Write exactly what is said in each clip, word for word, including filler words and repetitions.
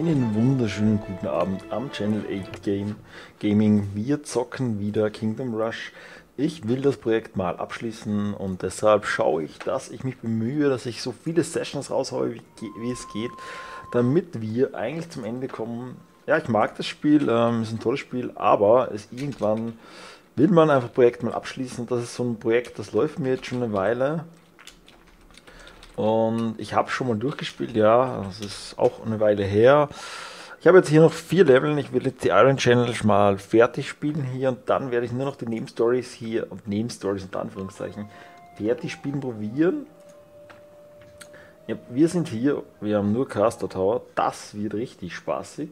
Einen wunderschönen guten Abend am Channel acht Game Gaming. Wir zocken wieder Kingdom Rush. Ich will das Projekt mal abschließen und deshalb schaue ich, dass ich mich bemühe, dass ich so viele Sessions raushaue, wie, wie es geht, damit wir eigentlich zum Ende kommen. Ja, ich mag das Spiel, ähm, ist ein tolles Spiel, aber es irgendwann will man einfach das Projekt mal abschließen. Das ist so ein Projekt, das läuft mir jetzt schon eine Weile. Und ich habe schon mal durchgespielt, ja, das ist auch eine Weile her. Ich habe jetzt hier noch vier Level, ich will jetzt die Iron Channel mal fertig spielen hier und dann werde ich nur noch die Nebenstories hier, und Nebenstories unter Anführungszeichen, fertig spielen probieren. Ja, wir sind hier, wir haben nur Caster Tower, das wird richtig spaßig.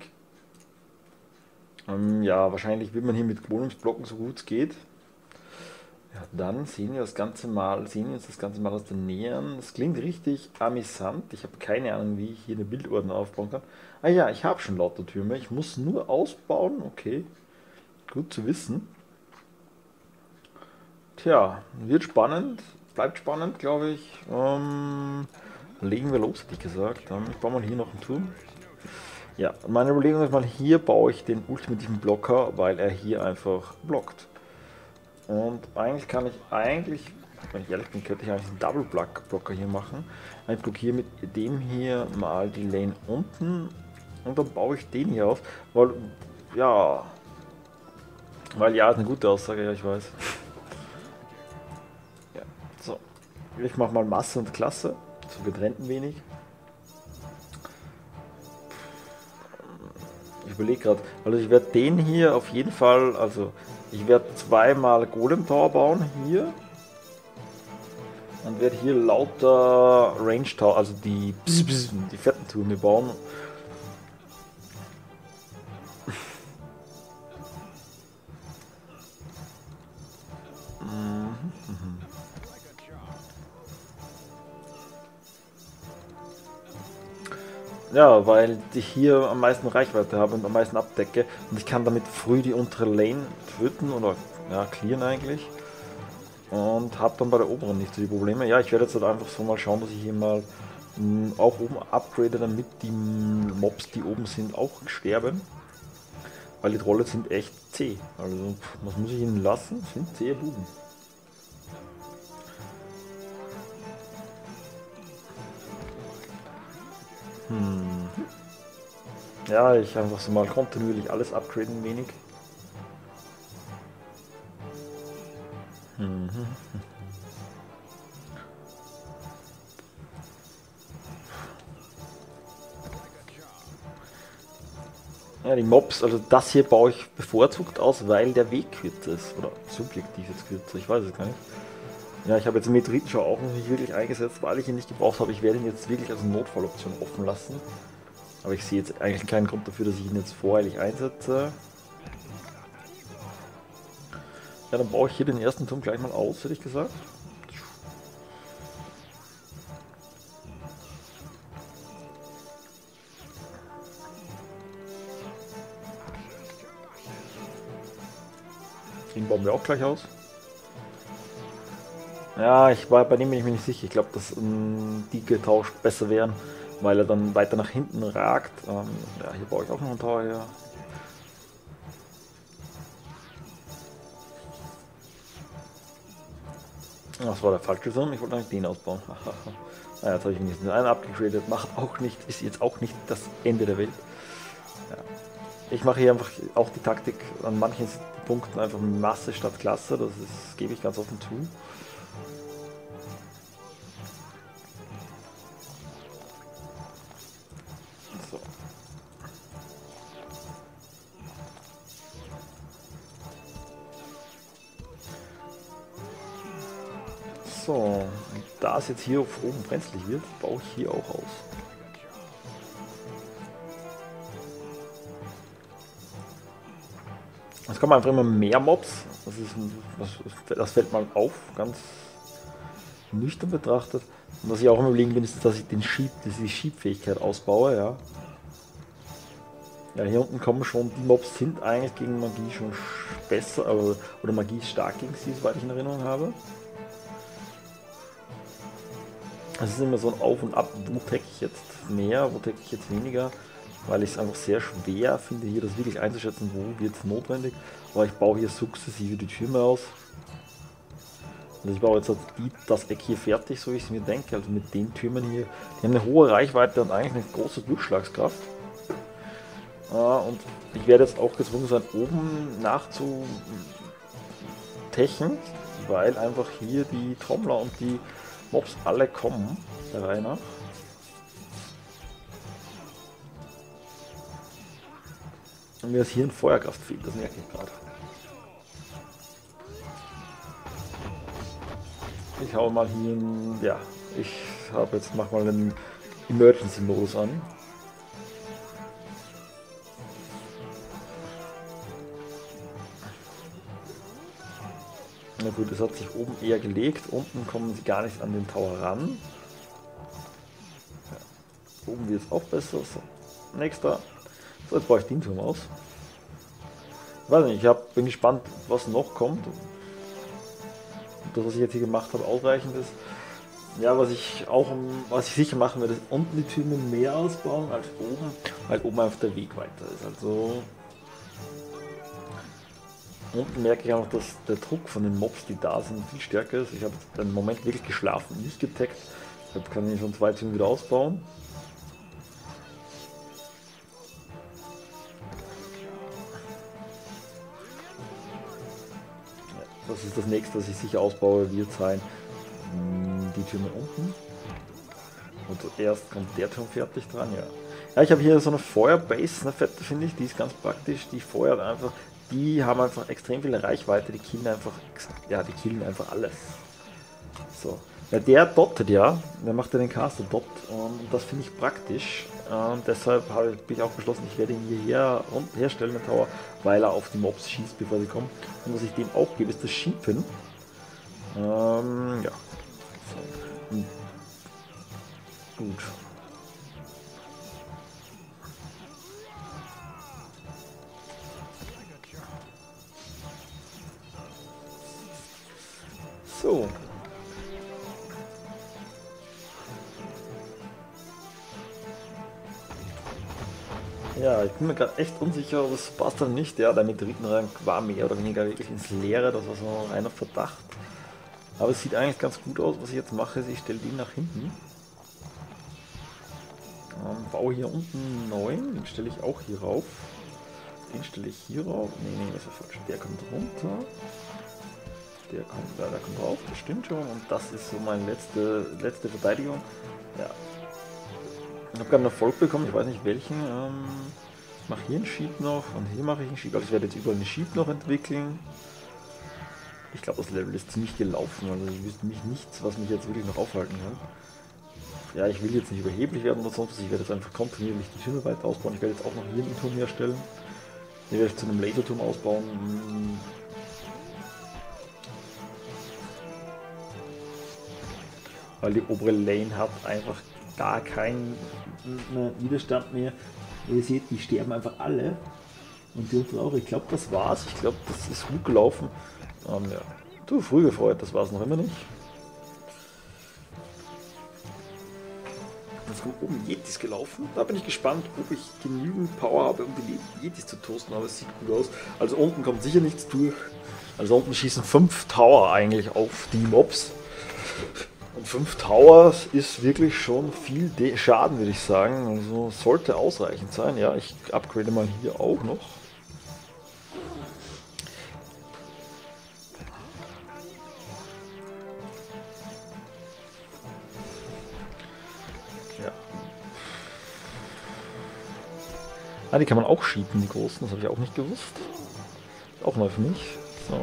Ähm, ja, wahrscheinlich wird man hier mit Wohnungsblocken so gut es geht. Ja, dann sehen wir das Ganze mal, sehen wir uns das Ganze mal aus der Nähe an. Das klingt richtig amüsant. Ich habe keine Ahnung, wie ich hier eine Bildordnung aufbauen kann. Ah ja, ich habe schon lauter Türme. Ich muss nur ausbauen. Okay, gut zu wissen. Tja, wird spannend. Bleibt spannend, glaube ich. Ähm, legen wir los, hätte ich gesagt. Ähm, ich baue mal hier noch einen Turm. Ja, meine Überlegung ist mal, hier baue ich den ultimativen Blocker, weil er hier einfach blockt. Und eigentlich kann ich eigentlich, wenn ich ehrlich bin, könnte ich eigentlich einen Double Blocker hier machen. Ich blockiere mit dem hier mal die Lane unten und dann baue ich den hier auf, weil, ja, weil ja, ist eine gute Aussage, ja, ich weiß. Ja, so, ich mache mal Masse und Klasse, so getrennt ein wenig. Ich überlege gerade, also ich werde den hier auf jeden Fall, also ich werde zweimal Golem Tower bauen hier und werde hier lauter Range Tower, also die, die fetten Türme bauen. Ja, weil ich hier am meisten Reichweite habe und am meisten abdecke und ich kann damit früh die untere Lane töten oder ja, clearen eigentlich und habe dann bei der oberen nicht so die Probleme. Ja, ich werde jetzt halt einfach so mal schauen, dass ich hier mal mh, auch oben upgrade, damit die Mobs, die oben sind, auch sterben, weil die Trolle sind echt zäh. Also, was muss ich ihnen lassen? Sind zähe Buben. Hm. Ja, ich einfach so mal kontinuierlich alles upgraden, wenig. Mhm. Ja, die Mobs, also das hier baue ich bevorzugt aus, weil der Weg kürzer ist. Oder subjektiv jetzt kürzer, ich weiß es gar nicht. Ja, ich habe jetzt den Meteoritenschau auch noch nicht wirklich eingesetzt, weil ich ihn nicht gebraucht habe. Ich werde ihn jetzt wirklich als Notfalloption offen lassen. Aber ich sehe jetzt eigentlich keinen Grund dafür, dass ich ihn jetzt voreilig einsetze. Ja, dann baue ich hier den ersten Turm gleich mal aus, hätte ich gesagt. Den bauen wir auch gleich aus. Ja, ich war, bei dem bin ich mir nicht sicher. Ich glaube, dass ähm, die getauscht besser wären, weil er dann weiter nach hinten ragt. Ähm, ja, hier baue ich auch noch einen Tower her. Das war der falsche Turm, ich wollte eigentlich den ausbauen. Naja, jetzt habe ich wenigstens einen abgegradet, macht auch nicht, ist jetzt auch nicht das Ende der Welt. Ja. Ich mache hier einfach auch die Taktik an manchen Punkten einfach Masse statt Klasse, das ist, gebe ich ganz offen zu. So. So, und da es jetzt hier auf oben brenzlig wird, baue ich hier auch aus. Es kommen einfach immer mehr Mobs, das, ist, das, das fällt mal auf, ganz nüchtern betrachtet. Und was ich auch immer überlegen bin, ist, dass ich den Schieb, die Schiebfähigkeit ausbaue, ja. Ja, hier unten kommen schon, die Mobs sind eigentlich gegen Magie schon besser, aber, oder Magie ist stark gegen sie, soweit ich in Erinnerung habe. Es ist immer so ein Auf und Ab, wo tech ich jetzt mehr, wo tech ich jetzt weniger. weil ich es einfach sehr schwer finde, hier das wirklich einzuschätzen, wo wird es notwendig. Aber ich baue hier sukzessive die Türme aus. Also ich baue jetzt halt die, das Eck hier fertig, so wie ich es mir denke. Also mit den Türmen hier, die haben eine hohe Reichweite und eigentlich eine große Durchschlagskraft. Äh, und ich werde jetzt auch gezwungen sein, oben nachzutechen, weil einfach hier die Trommler und die Mobs alle kommen, der Reihe nach. Und mir ist hier ein Feuerkraft fehlt, das merke ich gerade. Ich hau mal hier einen, ja, ich habe jetzt, mach mal einen Emergency-Modus an. Na gut, es hat sich oben eher gelegt, unten kommen sie gar nicht an den Tower ran. Ja. Oben wird es auch besser. So. Nächster. So, jetzt baue ich den Turm aus. Ich weiß nicht, ich hab, bin gespannt, was noch kommt. Ob das, was ich jetzt hier gemacht habe, ausreichend ist. Ja, was ich auch, was ich sicher machen werde, ist unten die Türme mehr ausbauen als oben, weil oben einfach der Weg weiter ist. Also unten merke ich einfach, dass der Druck von den Mobs, die da sind, viel stärker ist. Ich habe einen Moment wirklich geschlafen, nicht getaggt. Deshalb kann ich schon zwei Türme wieder ausbauen. Das ist das nächste, was ich sicher ausbaue, wird sein die Türme unten. Und zuerst kommt der Turm fertig dran, ja. Ja, ich habe hier so eine Feuerbase, eine fette finde ich, die ist ganz praktisch, die feuert einfach, die haben einfach extrem viele Reichweite, die killen einfach, ja, die killen einfach alles. So. Ja, der dottet ja, der macht ja den Caster Dot und das finde ich praktisch. Und deshalb habe ich, bin ich auch beschlossen, ich werde ihn hierher und herstellen, den Tower, weil er auf die Mobs schießt, bevor sie kommen. Und was ich dem auch gebe, ist das Schiepen. Ähm, ja. So. Hm. Gut. So. Ja, ich bin mir gerade echt unsicher, ob es passt oder nicht. Ja, der Meteoritenrang war mehr oder weniger wirklich ins Leere, das war so ein reiner Verdacht. Aber es sieht eigentlich ganz gut aus. Was ich jetzt mache, ist, ich stelle den nach hinten. Ähm, baue hier unten einen neuen, den stelle ich auch hier rauf. Den stelle ich hier rauf. Nee, nee, das ist falsch. Der kommt runter. Der kommt, ja, der kommt rauf, das stimmt schon. Und das ist so meine letzte, letzte Verteidigung. Ja. Ich habe gerade einen Erfolg bekommen, ich weiß nicht welchen. Ähm, ich mache hier einen Sheep noch und hier mache ich einen Sheep. Also ich werde jetzt überall einen Sheep noch entwickeln. Ich glaube, das Level ist ziemlich gelaufen, also ich wüsste mich nichts, was mich jetzt wirklich noch aufhalten kann. Ja, ich will jetzt nicht überheblich werden oder sonst was, ich werde jetzt einfach kontinuierlich die Türme weiter ausbauen. Ich werde jetzt auch noch hier einen Turm herstellen. Den werde ich zu einem Laserturm ausbauen. Weil die obere Lane hat einfach gar keinen Widerstand mehr. Ihr seht, die sterben einfach alle. Und die untere auch. Ich glaube, das war's. Ich glaube, das ist gut gelaufen. Um, ja. Du, früh gefreut, das war's noch immer nicht. Jetzt kommt oben Yetis gelaufen. Da bin ich gespannt, ob ich genügend Power habe, um die Yetis zu toasten. Aber es sieht gut aus. Also unten kommt sicher nichts durch. Also unten schießen fünf Tower eigentlich auf die Mobs. Und fünf Towers ist wirklich schon viel Schaden, würde ich sagen. Also sollte ausreichend sein. Ja, ich upgrade mal hier auch noch. Ja. Ah, die kann man auch schieben, die großen. Das habe ich auch nicht gewusst. Ist auch neu für mich. So.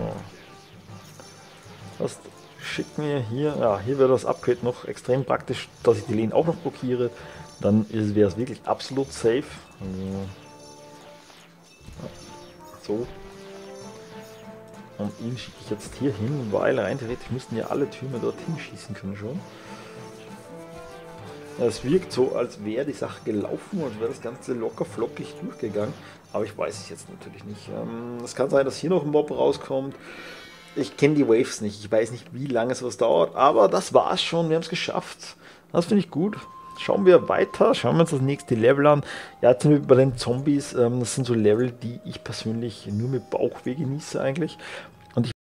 Was schickt mir hier, ja, hier wäre das Upgrade noch extrem praktisch, dass ich die Lane auch noch blockiere. Dann wäre es wirklich absolut safe. Also, ja, so. Und ihn schicke ich jetzt hier hin, weil rein theoretisch müssten ja alle Türme dorthin schießen können schon. Es wirkt so, als wäre die Sache gelaufen und wäre das Ganze locker flockig durchgegangen. Aber ich weiß es jetzt natürlich nicht. Es kann sein, dass hier noch ein Mob rauskommt. Ich kenne die Waves nicht. Ich weiß nicht, wie lange sowas dauert. Aber das war's schon. Wir haben es geschafft. Das finde ich gut. schauen wir weiter, schauen wir uns das nächste Level an. Ja, zum Beispiel bei den Zombies, ähm, das sind so Level, die ich persönlich nur mit Bauchweh genieße eigentlich. Und ich